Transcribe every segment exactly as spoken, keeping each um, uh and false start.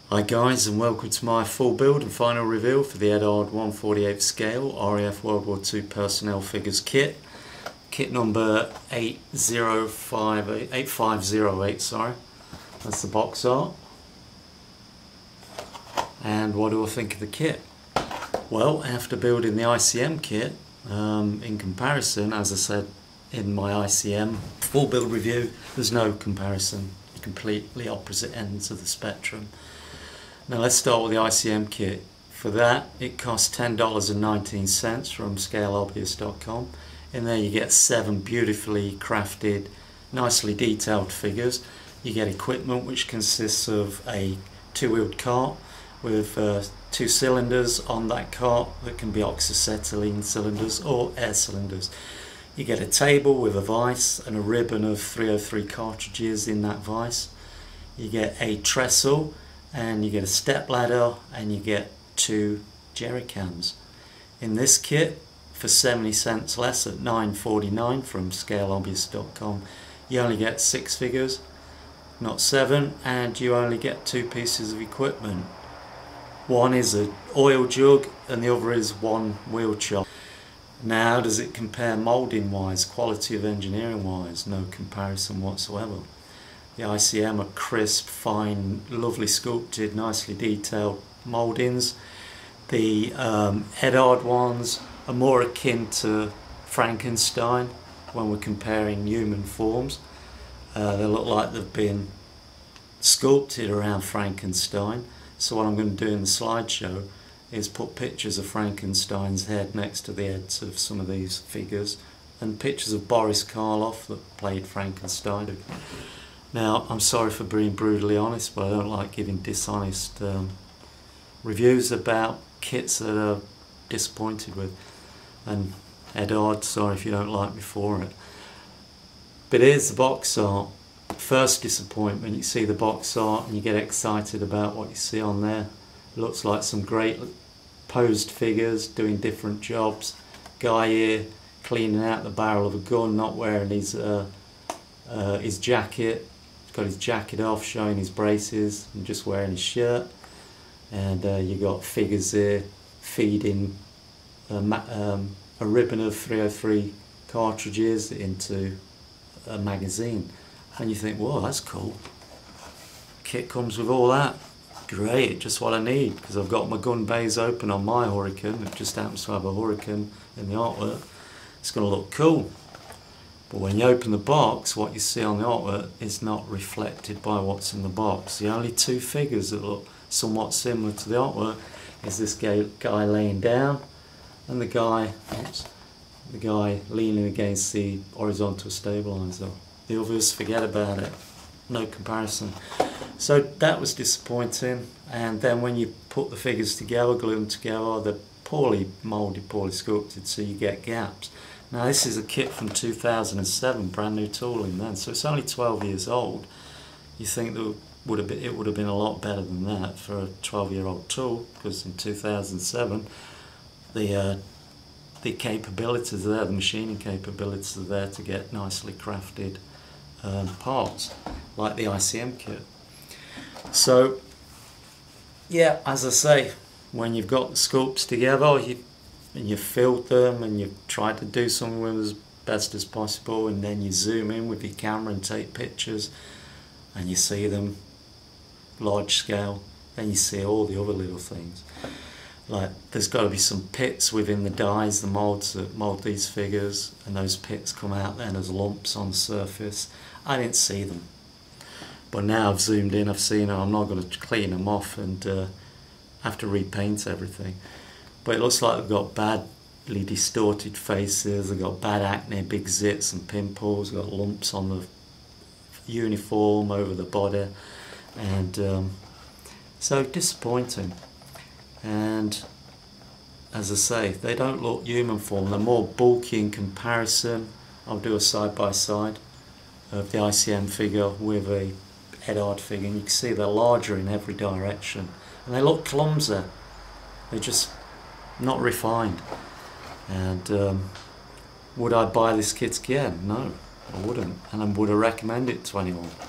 Hi guys, and welcome to my full build and final reveal for the Eduard one forty-eighth scale R A F World War Two Personnel Figures kit. Kit number eight zero five eight, eight five zero eight, sorry. That's the box art. And what do I think of the kit? Well, after building the I C M kit, um, in comparison, as I said in my I C M full build review, there's no comparison. Completely opposite ends of the spectrum. Now let's start with the I C M kit. For that, it costs ten dollars and nineteen cents from scale hobbyist dot com. In there you get seven beautifully crafted, nicely detailed figures. You get equipment which consists of a two-wheeled cart with uh, two cylinders on that cart that can be oxyacetylene cylinders or air cylinders. You get a table with a vise and a ribbon of three oh three cartridges in that vise. You get a trestle, and you get a step ladder, and you get two jerry cans. In this kit, for seventy cents less at nine forty-nine from scale hobbyist dot com, you only get six figures, not seven, and you only get two pieces of equipment. One is an oil jug and the other is one wheel chop. Now, how does it compare moulding wise, quality of engineering wise? No comparison whatsoever. The I C M are crisp, fine, lovely sculpted, nicely detailed mouldings. The um, Eduard ones are more akin to Frankenstein when we're comparing human forms. Uh, they look like they've been sculpted around Frankenstein. So what I'm going to do in the slideshow is put pictures of Frankenstein's head next to the heads of some of these figures, and pictures of Boris Karloff that played Frankenstein. Now, I'm sorry for being brutally honest, but I don't like giving dishonest um, reviews about kits that are disappointed with. And Eduard, sorry if you don't like me for it. But here's the box art. First disappointment, you see the box art and you get excited about what you see on there. It looks like some great posed figures doing different jobs. Guy here cleaning out the barrel of a gun, not wearing his, uh, uh, his jacket. He's got his jacket off, showing his braces, and just wearing his shirt. And uh, you got figures here feeding a, ma um, a ribbon of three oh three cartridges into a magazine. And you think, whoa, that's cool. Kit comes with all that. Great, just what I need, because I've got my gun bays open on my Hurricane. It just happens to have a Hurricane in the artwork. It's going to look cool. But when you open the box, what you see on the artwork is not reflected by what's in the box. The only two figures that look somewhat similar to the artwork is this guy, guy laying down and the guy, oops, the guy leaning against the horizontal stabilizer. The others, forget about it. No comparison. So that was disappointing. And then when you put the figures together, glue them together, they're poorly moulded, poorly sculpted, so you get gaps. Now this is a kit from two thousand seven, brand new tooling then, so it's only twelve years old. You think that would have been, it would have been a lot better than that for a twelve year old tool, because in two thousand seven the uh, the capabilities are there, the machining capabilities are there to get nicely crafted um, parts, like the I C M kit. So yeah, as I say, when you've got the sculpts together, you and you filled them and you tried to do something with them as best as possible, and then you zoom in with your camera and take pictures and you see them large scale, and you see all the other little things. Like, there's got to be some pits within the dies, the moulds that mould these figures, and those pits come out then as lumps on the surface. I didn't see them, but now I've zoomed in, I've seen them. I'm not going to clean them off and uh, have to repaint everything. But it looks like they've got badly distorted faces, they've got bad acne, big zits and pimples, they've got lumps on the uniform, over the body, and um, so disappointing. And as I say, they don't look human form, they're more bulky in comparison. I'll do a side by side of the I C M figure with a Eduard figure, and you can see they're larger in every direction, and they look clumsy. They're just not refined. And um, would I buy this kit again? No, I wouldn't. And I would I recommend it to anyone?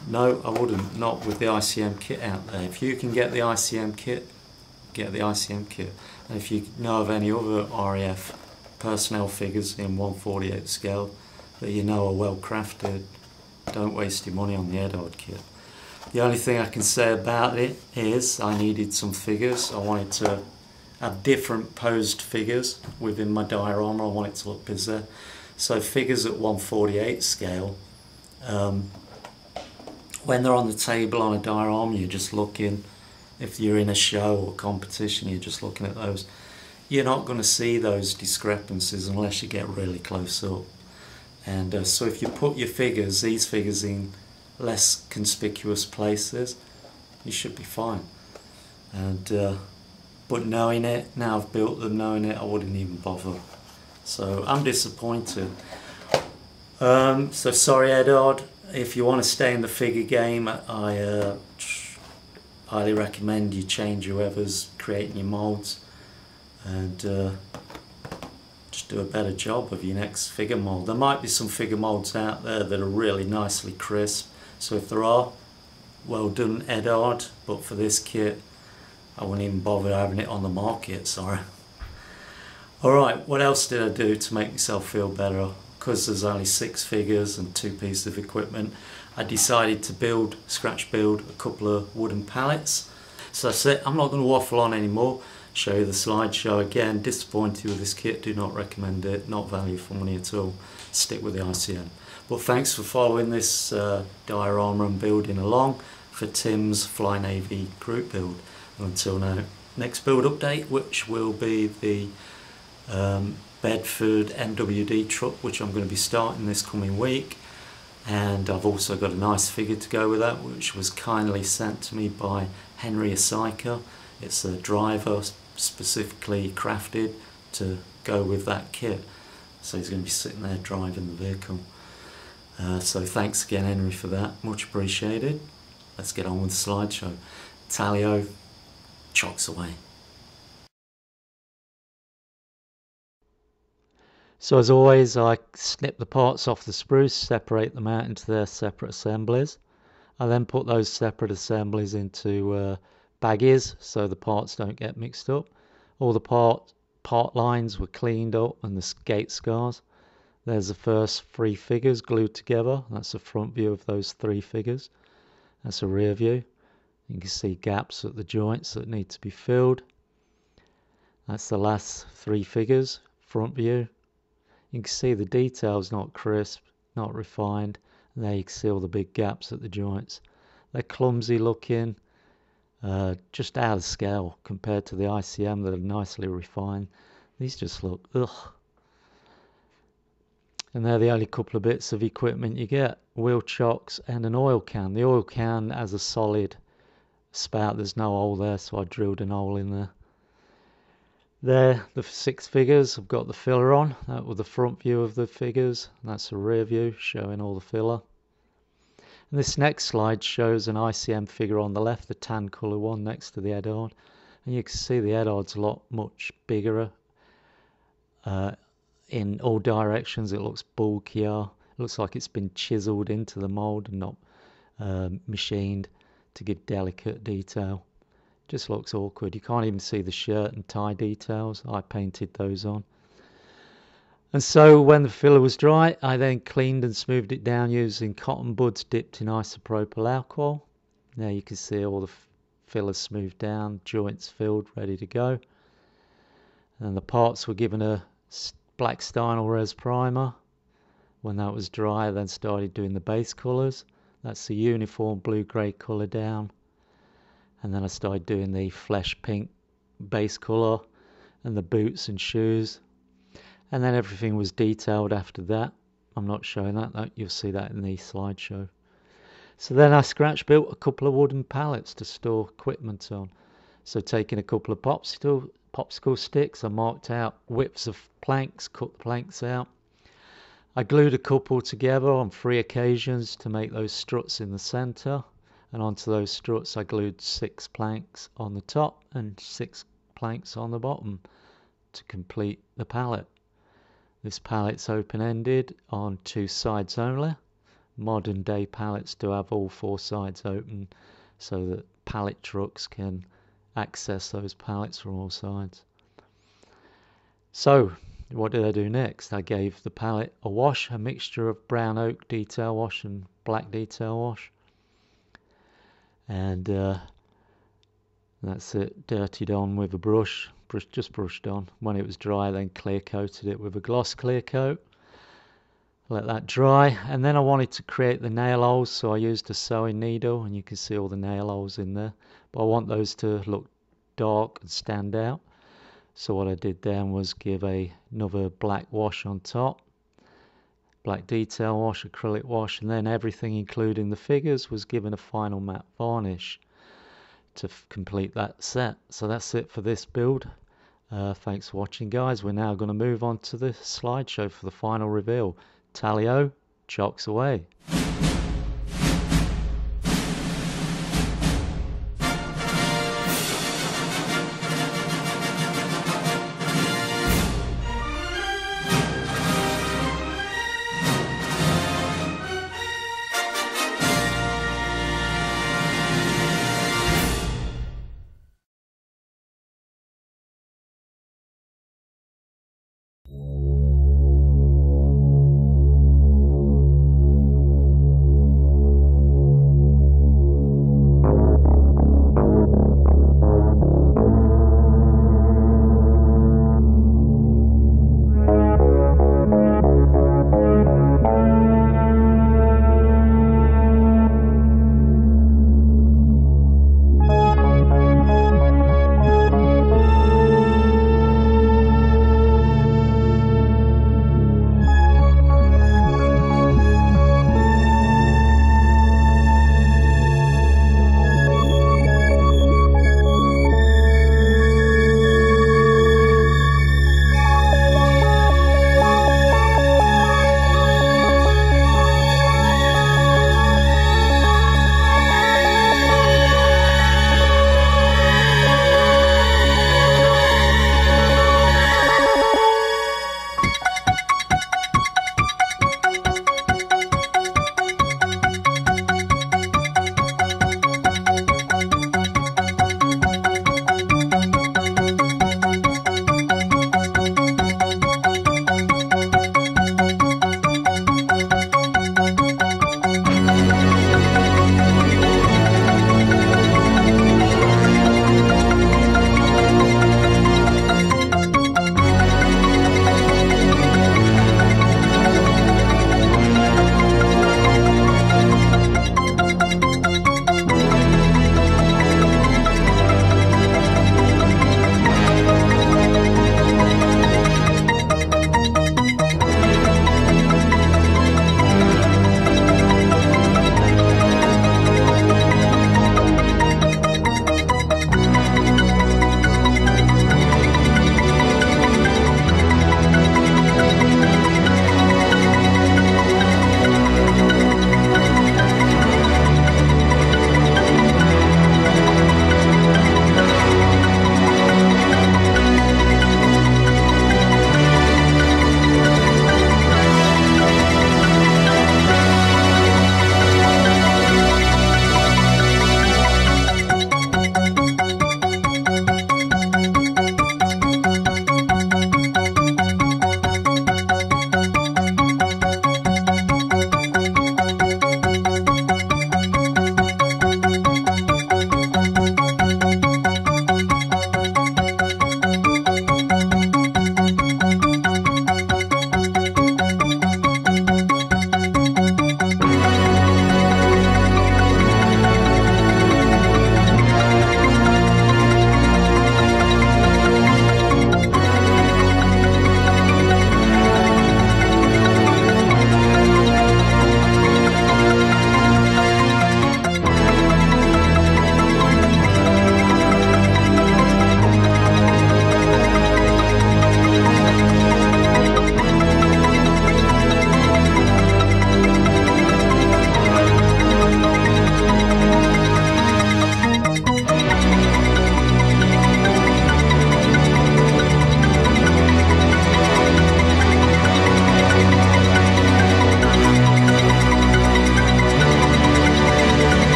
No, I wouldn't, not with the I C M kit out there. If you can get the I C M kit, get the I C M kit. And if you know of any other R A F personnel figures in one forty-eighth scale that you know are well crafted, don't waste your money on the Eduard kit. The only thing I can say about it is I needed some figures. I wanted to have different posed figures within my diorama. I want it to look bizarre. So figures at one forty-eighth scale, um, when they're on the table on a diorama, you're just looking, if you're in a show or competition, you're just looking at those. You're not going to see those discrepancies unless you get really close up. And uh, so if you put your figures, these figures, in less conspicuous places, you should be fine. And uh, but knowing it, now I've built them, knowing it, I wouldn't even bother. So I'm disappointed. Um, so sorry, Eduard. If you want to stay in the figure game, I uh, highly recommend you change whoever's creating your moulds and uh, just do a better job of your next figure mould. There might be some figure moulds out there that are really nicely crisp, so if there are, well done, Eduard. But for this kit, I wouldn't even bother having it on the market, sorry. Alright, what else did I do to make myself feel better? Because there's only six figures and two pieces of equipment, I decided to build, scratch build, a couple of wooden pallets. So that's it, I'm not going to waffle on anymore. Show you the slideshow again. Disappointed with this kit, do not recommend it, not value for money at all. Stick with the I C M. But thanks for following this uh, diorama and building along for Tim's Fly Navy group build. And until now, next build update, which will be the um, Bedford M W D truck, which I'm going to be starting this coming week. And I've also got a nice figure to go with that, which was kindly sent to me by Henry Asaika. It's a driver specifically crafted to go with that kit. So he's going to be sitting there driving the vehicle. Uh, so thanks again, Henry, for that. Much appreciated. Let's get on with the slideshow. Talio, chocks away. So as always, I snip the parts off the spruce, separate them out into their separate assemblies. I then put those separate assemblies into uh, baggies so the parts don't get mixed up. All the part, part lines were cleaned up and the gate scars. There's the first three figures glued together. That's the front view of those three figures. That's a rear view. You can see gaps at the joints that need to be filled. That's the last three figures, front view. You can see the detail's not crisp, not refined. And there you can see all the big gaps at the joints. They're clumsy looking, uh, just out of scale compared to the I C M that are nicely refined. These just look, ugh. And they're the only couple of bits of equipment you get. Wheel chocks and an oil can. The oil can has a solid spout. There's no hole there, so I drilled an hole in there. There, the six figures, I've got the filler on. That was the front view of the figures. That's the rear view, showing all the filler. And this next slide shows an I C M figure on the left, the tan colour one next to the Eduard. And you can see the Eduard's a lot much bigger. Uh, in all directions, it looks bulkier. It looks like it's been chiselled into the mould and not uh, machined to give delicate detail. Just looks awkward. You can't even see the shirt and tie details. I painted those on. And so when the filler was dry, I then cleaned and smoothed it down using cotton buds dipped in isopropyl alcohol. Now you can see all the fillers smoothed down, joints filled, ready to go. And the parts were given a black Stynel res primer. When that was dry, I then started doing the base colours. That's the uniform blue-grey colour down. And then I started doing the flesh pink base colour and the boots and shoes. And then everything was detailed after that. I'm not showing that, that you'll see that in the slideshow. So then I scratch built a couple of wooden pallets to store equipment on. So taking a couple of popsicle, popsicle sticks, I marked out widths of planks, cut the planks out. I glued a couple together on three occasions to make those struts in the centre. And onto those struts I glued six planks on the top and six planks on the bottom to complete the pallet. This pallet's open-ended on two sides only, modern day pallets do have all four sides open so that pallet trucks can access those pallets from all sides. So what did I do next? I gave the pallet a wash, a mixture of brown oak detail wash and black detail wash, and uh, that's it, dirtied on with a brush, brush, just brushed on. When it was dry, then clear coated it with a gloss clear coat. Let that dry, and then I wanted to create the nail holes, so I used a sewing needle, and you can see all the nail holes in there, but I want those to look dark and stand out. So what I did then was give a, another black wash on top, black detail wash, acrylic wash, and then everything including the figures was given a final matte varnish to f complete that set. So that's it for this build. Uh, thanks for watching, guys. We're now going to move on to the slideshow for the final reveal. Tally-o, chocks away.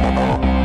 Bye.